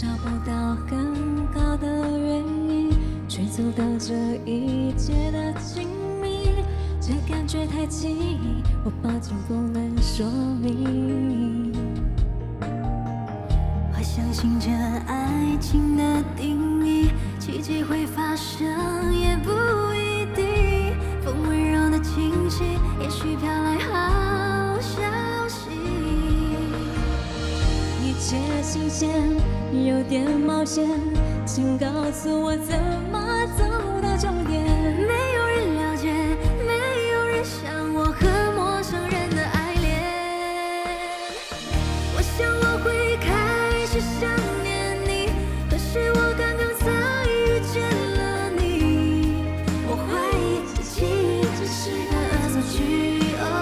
找不到更高的原因去阻挡这一切的亲密，这感觉太奇异，我抱歉不能说明。我相信这爱情的定义，奇迹会发生也不一定。风温柔的气息，也许飘来好消息。一切新鲜，有点冒险，请告诉我怎么走到终点。没有人了解，没有人像我和陌生人的爱恋。我想我会开始想念你，可是我刚刚才遇见了你。我怀疑这奇遇只是个恶作剧。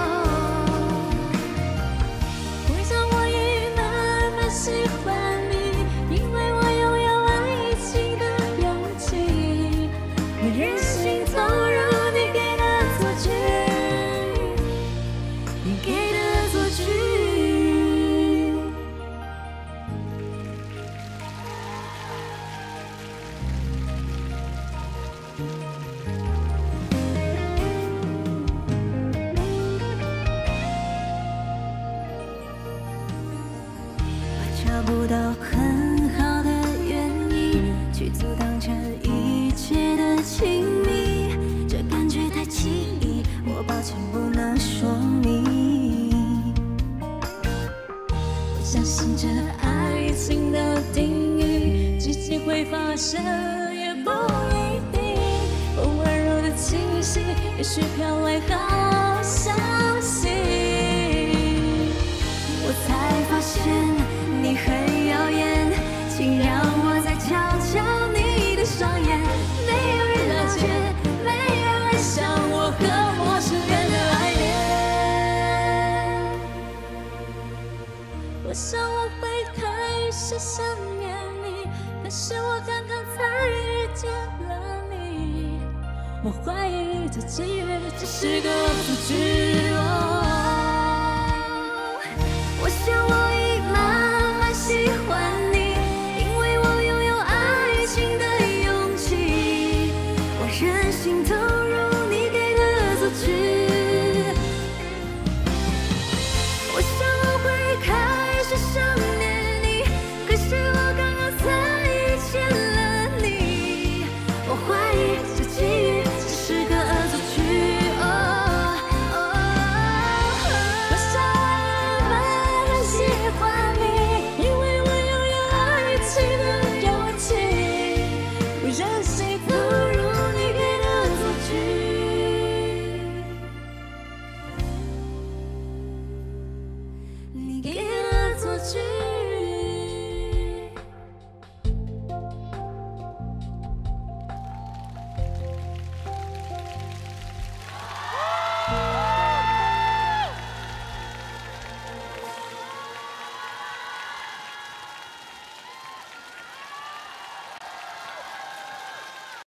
为什么我已慢慢喜欢你？因为我拥有爱情的勇气，我任性投入你给的错觉，你给的错觉。我找不到很好的原因去阻挡这一切的亲密，这感觉太奇异，我抱歉不能说明。我相信这爱情的定义，奇迹会发生也不一定。风温柔的气息，也许飘来好消息。我才发现你很耀眼，请让我再瞧瞧你的双眼。没有人了解，没有人像我和陌生人的爱恋。我想我会开始想念你，可是我刚刚才遇见了你。我怀疑这契约只是个恶作剧。